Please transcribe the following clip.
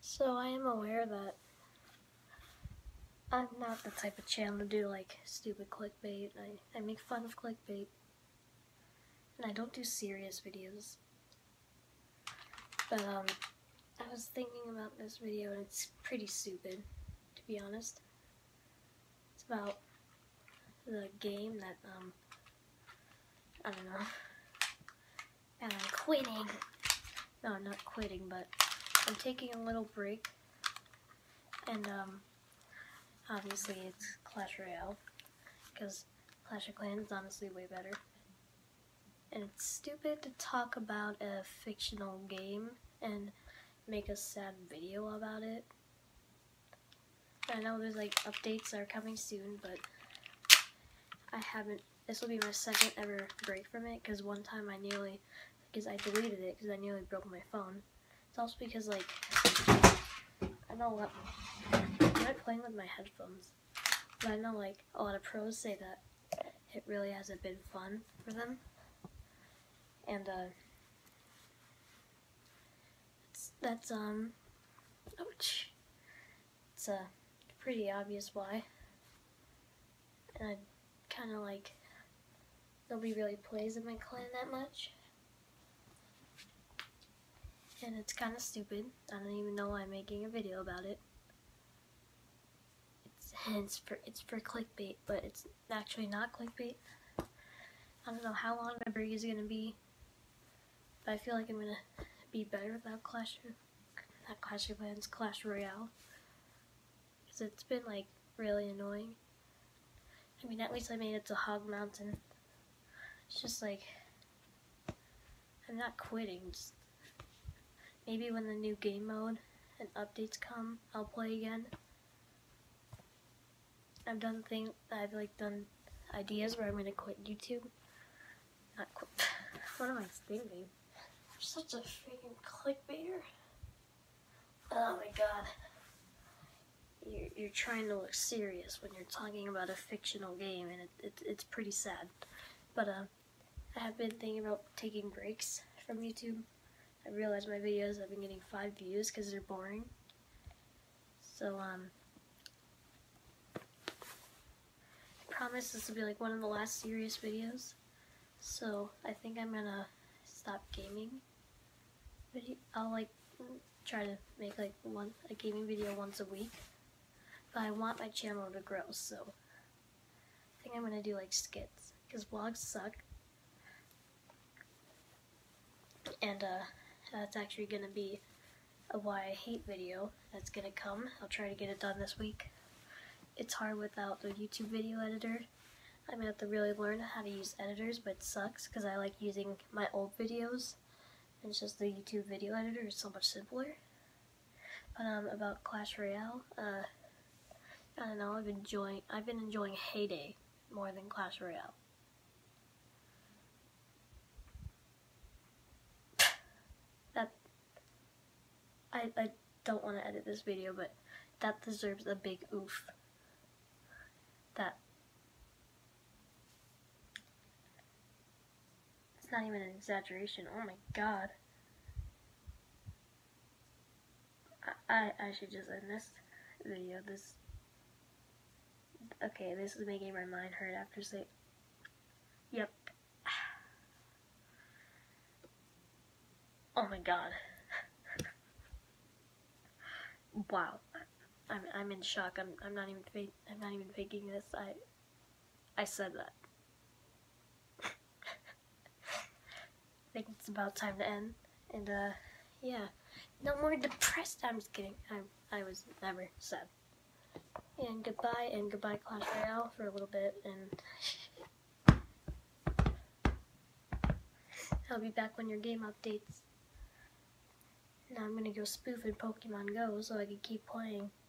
So I am aware that I'm not the type of channel to do like stupid clickbait. I make fun of clickbait. And I don't do serious videos. But I was thinking about this video and it's pretty stupid, to be honest. It's about the game that I don't know. And I'm quitting. No, I'm not quitting, but I'm taking a little break. And obviously it's Clash Royale, because Clash of Clans is honestly way better. And it's stupid to talk about a fictional game and make a sad video about it. I know there's like updates that are coming soon, but this will be my second ever break from it, because one time I deleted it because I nearly broke my phone. It's also because like, I know what, I'm not playing with my headphones, but I know like a lot of pros say that it really hasn't been fun for them. And that's ouch. It's pretty obvious why. And I kind of like, nobody really plays in my clan that much. And it's kind of stupid. I don't even know why I'm making a video about it. It's for clickbait, but it's actually not clickbait. I don't know how long my break is gonna be, but I feel like I'm gonna be better without Clash of Clans, Clash Royale, because it's been like really annoying. I mean, at least I made it to Hog Mountain. It's just like, I'm not quitting. Just maybe when the new game mode and updates come, I'll play again. I've done ideas where I'm gonna quit YouTube. Not quit. What am I thinking? I'm such a freaking clickbaiter. Oh my god. You're trying to look serious when you're talking about a fictional game, and it's pretty sad. But I have been thinking about taking breaks from YouTube. I realize my videos have been getting 5 views because they're boring. So I promise this will be like one of the last serious videos. So I think I'm gonna stop gaming. I'll like try to make like a gaming video once a week. But I want my channel to grow, so I think I'm gonna do like skits, because vlogs suck. And that's actually gonna be a why I hate video that's gonna come. I'll try to get it done this week. It's hard without the YouTube video editor. I'm gonna have to really learn how to use editors, but it sucks because I like using my old videos, and it's just the YouTube video editor is so much simpler. But about Clash Royale, I don't know, I've been enjoying Heyday more than Clash Royale. I don't want to edit this video, but that deserves a big oof. It's not even an exaggeration. Oh my god. I should just end this video. Okay, this is making my mind hurt after saying. Yep. Oh my god. Wow. I'm in shock. I'm not even faking this. I said that. I think it's about time to end. And yeah. No more depressed. I'm just kidding. I was never sad. And goodbye Clash Royale for a little bit, and I'll be back when your game updates. Now I'm gonna go spoof in Pokemon Go so I can keep playing.